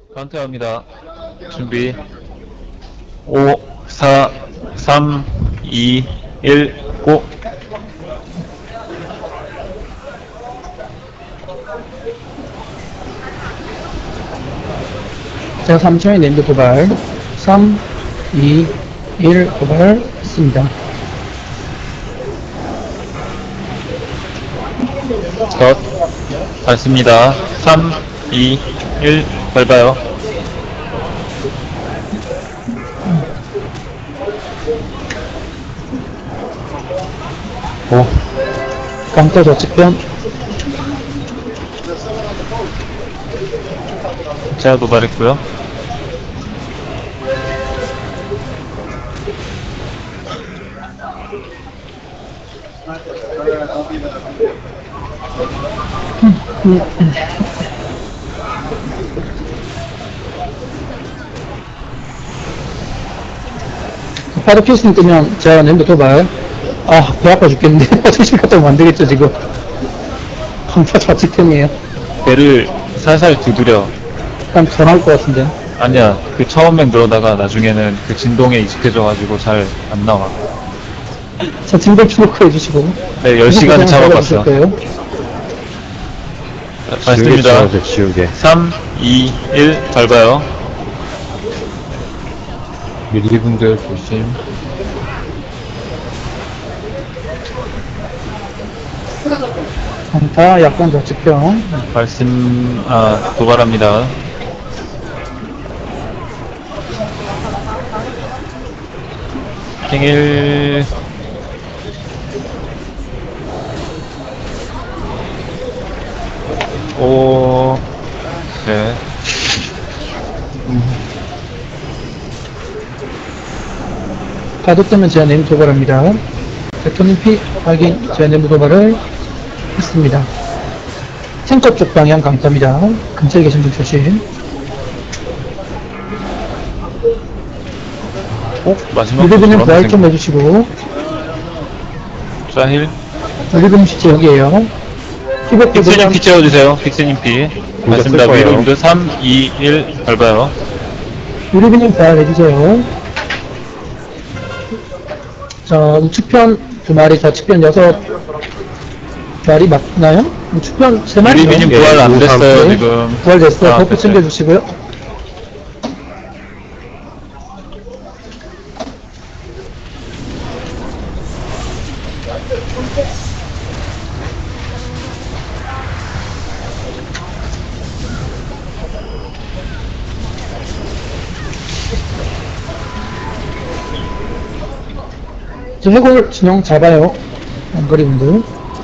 카운트합니다. 준비. 5, 4, 3, 2, 1, 고! 자, 3초의 네임드 도발. 3, 2, 1 도발했습니다. 컷. 밟습니다. 3, 2, 1, 밟아요. 오. 강타 좌측변. 제가 도발했고요. 파도 피스팅 뜨면 제가 네임드 도발. 아, 배 아파 죽겠는데. 화장실 갔다 오면 안 되겠죠, 지금. 강타 좌측편이에요. 배를 살살 두드려. 약간 더 나올 것 같은데. 아니야, 그 처음엔 그러다가 나중에는 그 진동에 익숙해져가지고 잘 안 나와. 자, 징벌 추노크 해주시고. 네, 10시간을 잡아봤어. 거예요. 맞습니다. 지우개. 3, 2, 1, 밟아요. 미리분들 조심. 강타, 약간 좌측편. 도발합니다. 생일, 네. 파도 뜨면 제가 네임드 도발합니다. 대토님 피 확인, 제가 네임드 도발을 했습니다. 탱커 쪽 방향 강타입니다. 근처에 계신 분 조심. 마지막 유리비님 부활 좀 해주시고. 자, 힐. 유리비님 시체 여기에요. 피백 픽스님 피 채워주세요. 픽스님 피. 맞습니다. 쓸 거예요. 위로님들 3, 2, 1, 밟아요. 유리비님 부활 해주세요. 자, 우측편 2마리, 좌측편 6마리 맞나요? 우측편 3마리? 유리비님 예, 부활 안 됐어요, 네. 지금. 부활 됐어요. 아, 버프 됐어요. 챙겨주시고요. 저 해골 진영 잡아요. 안거리분들.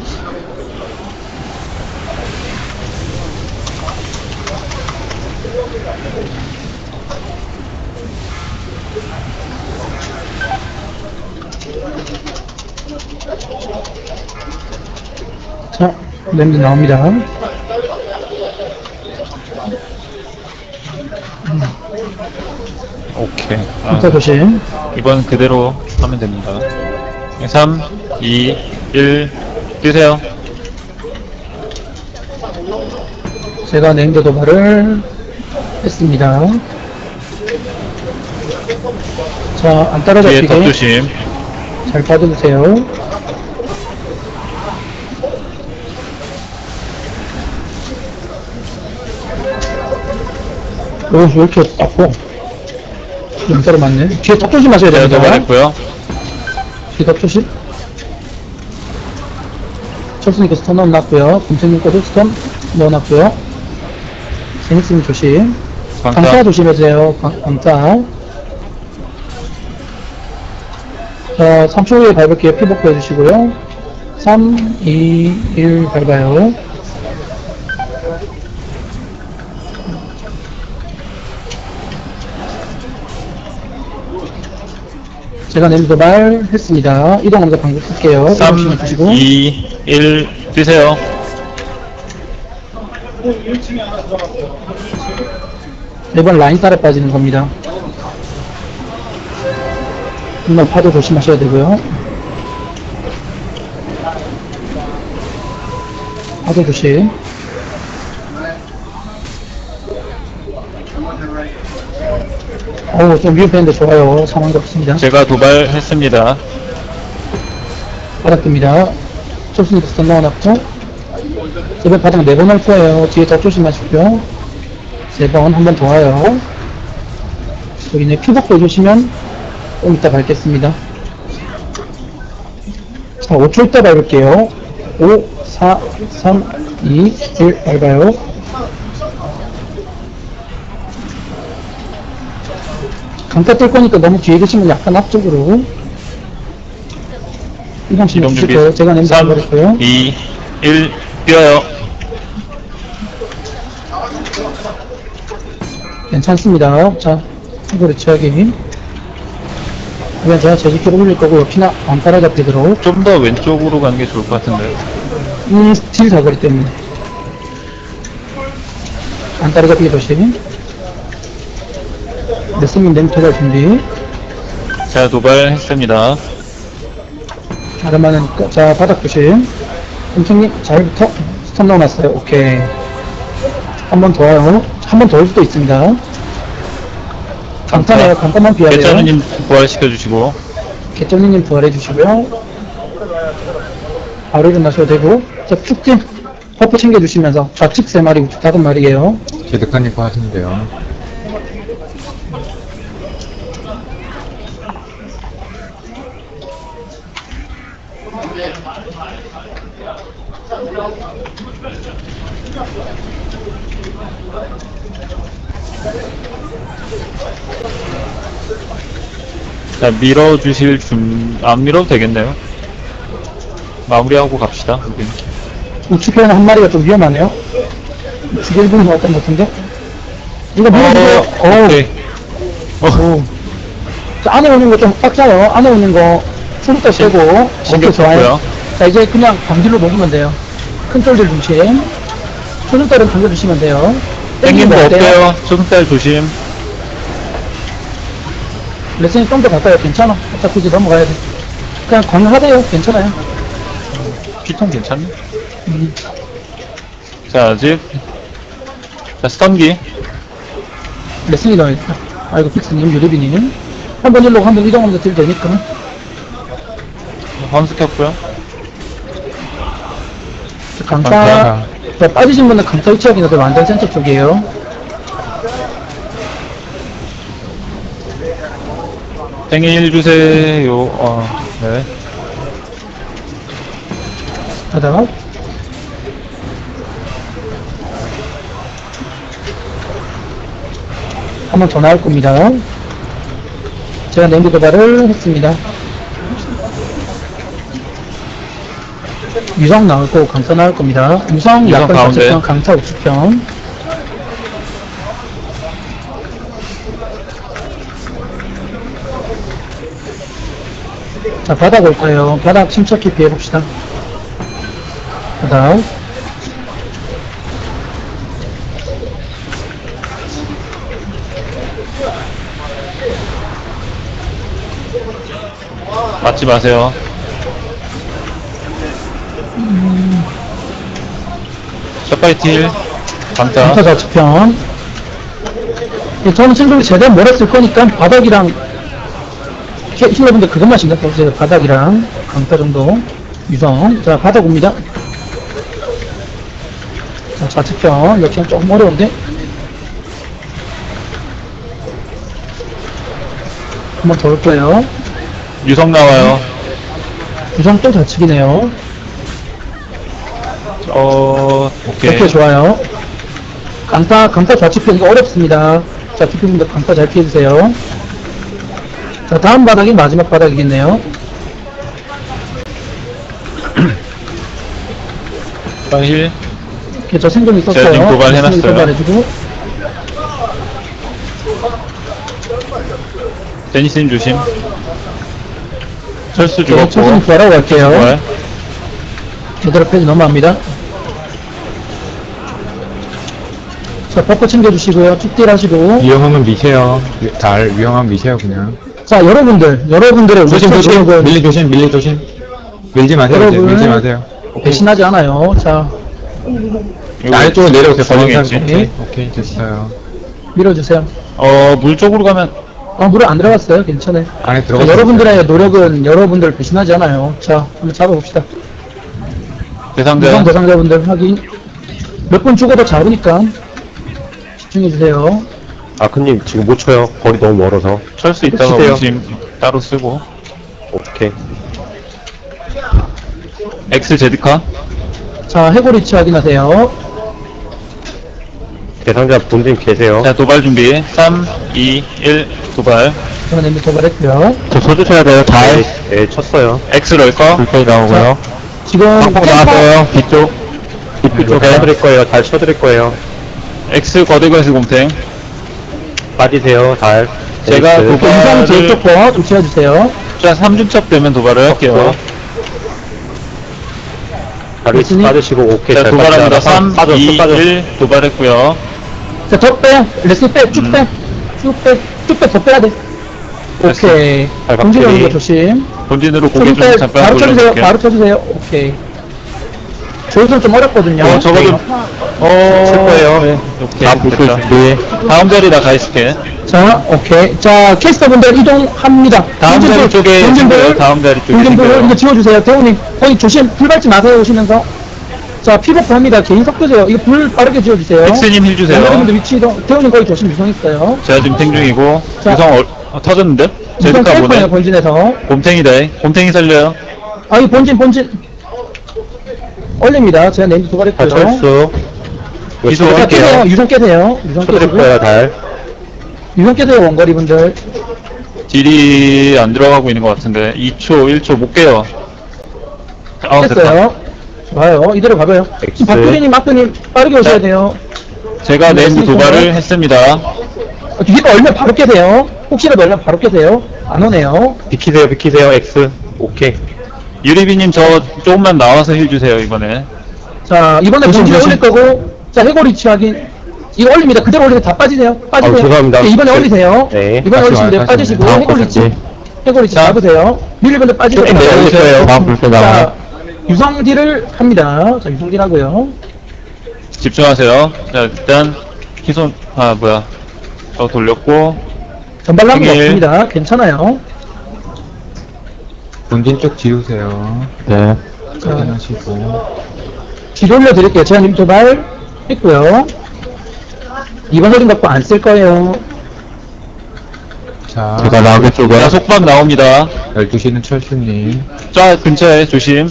자, 램드 나옵니다. 오케이. 강타 조심. 이번 그대로 하면 됩니다. 3, 2, 1, 뛰세요. 제가 네임드 도발을 했습니다. 자, 안 뒤에 턱 따라잡히게 조심. 잘 빠져주세요. 왜 이렇게 아파? 영따로 맞네. 뒤에 턱 조심하셔야 제가 됩니다. 도발했고요. 뒤에 턱 조심. 철수님께서 스턴 넣어놨고요. 금생님 거도 스턴 넣어놨고요. 제닉스님 조심. 강타 강타. 조심해주세요. 강타. 자, 3초 후에 밟을게요. 피복구 해주시고요. 3, 2, 1 밟아요. 제가 네임드 도발 했습니다. 이동하면서 방금 쓸게요. 3, 주시고. 2, 1, 뛰세요. 이번 라인 따라 빠지는 겁니다. 이번 파도 조심하셔야 되고요. 파도 조심. 어우, 좀 위험했는데 좋아요. 상황도 없습니다. 제가 도발했습니다. 바닥 뜹니다. 좁습니다. 스턴 넣어놨고. 이번 바닥 4번 할 거예요. 뒤에 더 조심하시고요. 3번, 한 번 더 와요. 여기는 피복 보여주시면 좀 이따 밟겠습니다. 자, 5초 있다 밟을게요. 5, 4, 3, 2, 1 밟아요. 강타 뜰 거니까 너무 뒤에 계시면 약간 앞쪽으로 이동시면 이동 준비. 주실 거예요. 제가 냄새 3, 버릴게요. 2, 1, 뛰어요. 괜찮습니다. 자, 이거를 취하기. 그러면 제가 제지키를 올릴 거고, 역시나 안 따라잡히도록. 좀 더 왼쪽으로 가는 게 좋을 것 같은데. 스틸 사거리 때문에. 안 따라잡히기 조심. 레슨님 냄토갈 준비. 자, 도발했습니다. 그러면은, 자, 바닥 조심. 엄청님, 잘부터 스턴 넣어놨어요. 오케이. 한 번 더 와요. 한 번 더 올 수도 있습니다. 강타네요. 강타만 피하세요. 개짜루님 부활시켜주시고. 개쩌니님 부활해 주시고요. 바로 일어나셔도 되고. 자, 쭉팀 버프 챙겨주시면서 좌측 3마리, 우측 5마리에요. 제드카님 거 하시면 돼요. 자, 밀어주실 안 밀어도 되겠네요. 마무리하고 갑시다. 여기. 우측에는 한 마리가 좀 위험하네요. 죽일 분이 어떤 것 같은데? 이거 밀어주세요. 오케이. 오. 자, 안에 오는 거 좀 빡자요. 안에 오는 거 수루다 떼고. 신경 오케이, 좋아요. 썼고요. 자, 이제 그냥 방질로 먹으면 돼요. 큰 쫄들 중심. 수루다를 당겨주시면 돼요. 땡긴 거 어때요? 없대요. 초승달 조심. 레슨이 좀 더 가까이요. 괜찮아. 어차피 이제 넘어가야 돼. 그냥 강하대요. 괜찮아요. 피통 괜찮네. 자, 아직. 자, 스턴기. 레슨이 넣어야겠다. 아이고, 픽스님, 유리비님. 한 번 일로 한 번 이동하면서 딜 되니까. 환수 켰고요. 강타. 강타. 자, 빠지신 분은 강타 위치하기 나도 완전 센터 쪽이에요. 생일 주세요. 네. 바닥. 한 번 더 나올 겁니다. 제가 냉기 도발을 했습니다. 유성 나올 거고 강타 나올 겁니다. 유성 유성 약간 가운데. 좌측편, 강타 우측편. 자, 바닥 올 거예요. 바닥 침착히 피해봅시다. 바닥. 맞지 마세요. 샷바이틸. 강타 강타. 좌측편. 예, 저는 친구들이 제대로 몰았을 거니까 바닥이랑 힐러분들 그것만 신경 써주세요. 바닥이랑 강타 정도. 유성. 자, 바닥 옵니다. 자, 좌측편. 역시나 조금 어려운데. 한 번 더 올 거예요. 유성 나와요. 유성 또 좌측이네요. 오케이. 오케이, 좋아요. 강타 좌측편 이거 어렵습니다. 자, 피피분들 강타 잘 피해주세요. 자, 다음 바닥이 마지막 바닥이겠네요. 힐. 이렇게 저 생존이 제가 있었어요. 지금 도발해놨어요. 도발해주고. 데니스님 조심. 철수 제가 초승 죽었고. 부활하고 갈게요. 부활. 제대로 페이지 넘어갑니다. 자, 버프 챙겨주시고요. 쭉딜 하시고. 위험하면 미세요. 달 위험하면 미세요 그냥. 자, 여러분들의 조심 우측 조심. 지역은 밀리 조심. 밀리 조심. 밀지 마세요. 이제 여러분. 밀지 마세요. 배신하지 않아요. 자, 이거 아래쪽으로 내려오세요. 중앙에 버린 있지. 사람. 오케이. 오케이 됐어요. 밀어주세요. 물 쪽으로 가면, 물에 안 들어갔어요. 괜찮아요. 안에 자, 들어가. 여러분들의 노력은 여러분들 배신하지 않아요. 자, 한번 잡아봅시다. 대상자. 무상 대상자분들 확인. 몇 분 죽어도 잡으니까 집중해주세요. 아크님 지금 못 쳐요. 거리 너무 멀어서. 철 수 있다가 치세요. 우심 따로 쓰고. 오케이. X 제드카. 자, 해골이치 확인하세요. 대상자 본진 계세요. 자, 도발 준비. 3, 2, 1, 도발. 저는 엠비 도발했고요. 저 쳐주셔야 돼요. 잘. 네, 쳤어요. X 럴거. 불편이 나오고요. 지금 방폭 나왔어요. 뒤쪽. 뒤쪽에 쳐드릴 거예요. 잘 쳐드릴 거예요. X 거대거에서 공탱. 빠지세요. 잘. 제가 네이스. 도발- 유성 제이쪽 거 조치해주세요. 자, 3중첩 되면 도발을 할게요. 다리 예수님. 빠지시고 오케이. 자, 잘 도발합니다. 빠졌다. 3, 빠져, 2, 빠져. 1, 도발했고요. 자, 더 빼. 레스 빼. 쭉 빼. 쭉 빼. 쭉 빼. 더 빼야 돼. 됐어. 오케이. 잘 공지 오는 거 박대리. 조심. 본진으로 고개 조금 좀 빼. 잠깐 바로 쳐주세요. 올려볼게요. 바로 쳐주세요. 오케이. 조율선 좀 어렵거든요. 적어도, 칠 거예요. 네, 오케이. 다음 불 됐다. 준비. 다음 자리 나 가있을게. 자, 오케이. 자, 캐스터분들 이동합니다. 다음 자리 쪽에 본진불. 다음 자리 쪽에 본진불 생겨요. 이거 지워주세요. 대우님, 거기 조심. 불 밟지 마세요. 오시면서. 자, 피버프 합니다. 개인 섞으세요. 이거 불 빠르게 지워주세요. X님 힐 주세요. 여러분들 위치 이동. 대우님 거기 조심. 유성 있어요. 제가 지금 탱 중이고, 자. 유성 터졌는데? 유성 제드카 깰 보내. 거예요. 본진에서. 곰탱이다. 곰탱이 살려요. 아, 이 본진. 올립니다. 제가 네임 잘 도발했고요. 철수. 기소 자, 할게요. 깨세요. 유성 깨세요. 유성 쳐드릴 깨시고. 거예요. 잘. 유성 깨세요. 원거리분들. 딜이 안 들어가고 있는 것 같은데. 2초, 1초 못 깨요. 됐다. 깼어요. 좋아요. 이대로 가봐요. 지금 박두리님, 마크님 빠르게 오셔야 자. 돼요. 제가 네임드 도발을 했습니다. 뒤가 얼면 바로 깨세요. 혹시라도 얼면 바로 깨세요. 안 오네요. 비키세요. X. 오케이. 유리비님 저 조금만 나와서 힐 주세요, 이번에. 자, 이번에 조심, 본진 조심. 올릴 거고, 자, 해골이치 확인. 이거 올립니다. 그대로 올리면 다 빠지세요. 빠지세요. 죄송합니다. 네, 이번에 네. 올리세요. 네. 이번에 다시 올리시면 돼요. 와요, 빠지시고, 다시 와요. 해골이치. 해골이치 자. 잡으세요. 밀리분들 빠지세요. 조금 내려오세요. 다음 불편 자, 나와요. 유성딜을 합니다. 자, 유성딜 하고요. 집중하세요. 자, 일단, 희손, 저 돌렸고, 전발 남은 거 생일. 없습니다. 괜찮아요. 본진 쪽 지우세요. 네. 확인하시고. 뒤로 올려드릴게요. 제가 님 도발 했고요. 이번 소린 갖고 안 쓸 거예요. 자, 제가 나오게 쪽에. 자, 속박 나옵니다. 12시는 철수님. 자, 근처에 조심.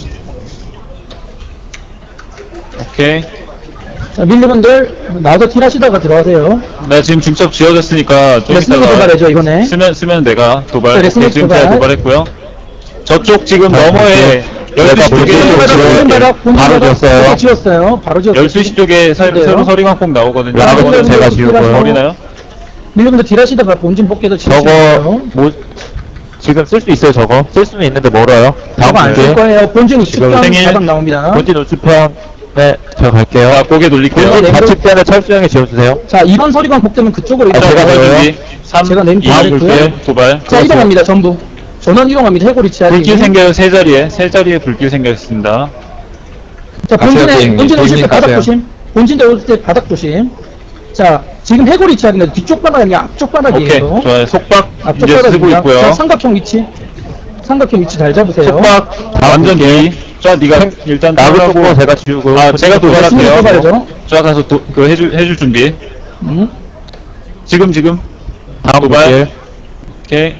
오케이. 자, 밀리분들 나와서 딜하시다가 들어가세요. 나 지금 중첩 지어졌으니까 좀 레슨으로 이따가 도발해죠, 이번에. 쓰면 내가 도발. 네, 레슨으로 오케이, 지금 제가 도발. 도발했고요. 저쪽 지금 자, 너머에 내가 12시 본진 쪽에 쪽으로 지워요. 바로 지웠어요. 지웠어요. 바로 지웠어요. 12시 쪽에 그래요? 새로 서리광폭 나오거든요. 라고 이거는 제가 지우고요. 버리나요? 밀리분들 딜하시다가 본진 복귀도 저거 지우시고요. 뭐 지금 쓸 수 있어요. 저거 쓸 수는 있는데 멀어요. 저거 안 쓸 거예요. 본진 지금 우측편 생일. 자방 나옵니다. 본진 우측편. 네, 제가 갈게요. 자, 고개 돌릴게요. 네, 네. 좌측편에 철수형에 지워주세요. 자, 2번 서리광 복되면 그쪽으로 아, 이동. 제가 도발 저요? 준비. 3, 제가 네임 2, 다 1, 했고요. 도발. 자, 이동합니다. 전부. 전원 이동합니다. 해골이 치아리. 불길 생겨요, 세 자리에 불길 생겼습니다. 자, 본진에 가세요, 오실 때 본진 바닥 가세요. 조심. 본진에 오실 때 바닥 조심. 자, 지금 해골이 치아리인데 뒤쪽 바닥이 아니라 앞쪽 오케이, 바닥이에요. 좋아요. 속박 앞쪽 이제 쓰고 바닥입니다. 있고요. 자, 삼각형 위치. 삼각형 위치 잘 잡으세요. 속박 완전 뒤. 자, 네가 일단 나를 도발하고. 쫓고 제가 지우고. 아, 제가 신경 도발할게요. 써봐야죠. 자, 가서 해줄 준비. 지금. 다음 도발. 볼게요. 오케이.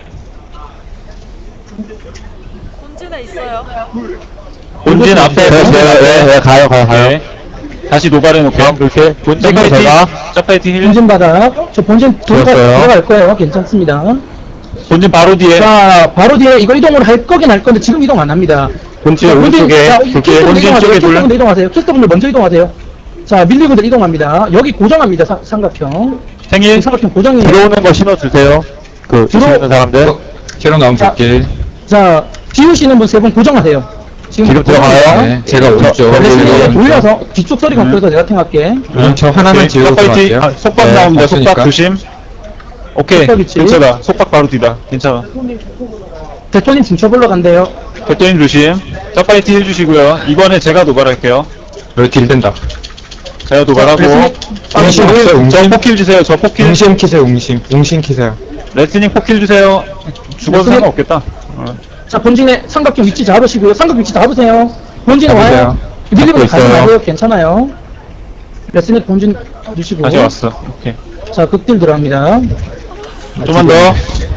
본진에 있어요. 본진 앞에. 네, 가요. 오케이. 다시 도발해놓게. 다음 볼게요. 본진도 제가. 짜파이티 힐. 본진 바닥. 저 본진 지웠어요. 들어갈 거예요. 괜찮습니다. 본진 바로 뒤에. 자, 바로 뒤에 이거 이동을 할 거긴 할 건데 지금 이동 안 합니다. 본진 자, 오른쪽에. 자, 볼게요. 캐스터분들 본진 이동하세요. 쪽에 캐스터분들 이동하세요. 캐스터분들 먼저 이동하세요. 자, 밀리분들 이동합니다. 여기 고정합니다. 삼각형. 생일. 삼각형 고정이에요. 들어오는 거 신호 주세요. 그, 지우는 사람들. 새로 나온 자, 불길. 자, 지우시는 분 세 분 고정하세요. 지금 들어가요? 네, 제가 오른쪽. 레슨이 오른쪽. 돌려서 뒤쪽 소리 감고서 내가 탱할게. 저 하나만 오케이. 지우고 짜파이티. 들어갈게요. 속박 네, 나옵니다. 없으니까. 속박 조심. 오케이. 속박 위치. 괜찮아. 속박 바로 뒤다. 괜찮아. 대토님 중첩을러 간대요. 대표님 조심. 짜파이티 해주시고요. 이번에 제가 도발할게요. 여기 딜 된다. 제가 도발하고. 웅심 키세요, 저 웅심. 포킬 주세요, 저 포킬. 웅심 키세요, 웅심. 웅심 키세요. 레스닝 포킬 주세요. 죽어도 레스닝- 상관없겠다. 자, 본진의 삼각형 위치 잡으시고요. 삼각 위치 잡으세요. 본진에 와요. 잡으세요. 밀리고 가지 있어요. 마세요. 괜찮아요. 레슨의 본진 주시고. 다시 왔어. 오케이. 자, 극딜 들어갑니다. 좀만 더.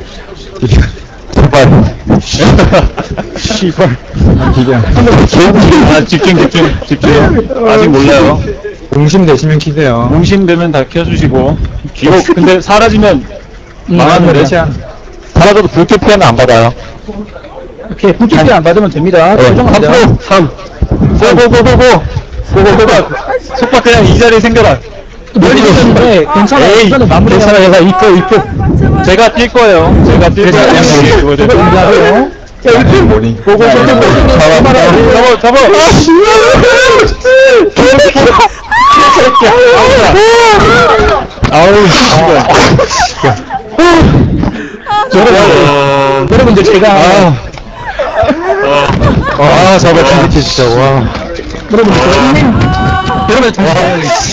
제발. 씨발. 기경. 아, 집중. 아직 몰라요. 웅심 되시면 키세요. 뭉심되면 다 켜주시고. 뒤로, 근데 사라지면 망하는 네. 레시안. 사라져도 불교 피해는 안 받아요. 오케이, 불길피 안 받으면 됩니다. 네, 조정합니다. 3. 고고고고고. 속박 그냥 이 자리에 생겨라. 멀리 있었는데 괜찮아요. 에이, 이거는 마무리해요. 괜찮아, 얘가 제발. 제가 뛸 거예요. 제가 뛸 거예요. 그거 이거 준비하고요. 머리. 고고, 잡아. 아우, 여러분들 제가 아, 저거 진짜 진짜, 와. 여러분들 제가 인내심 여러분들 잠시만요.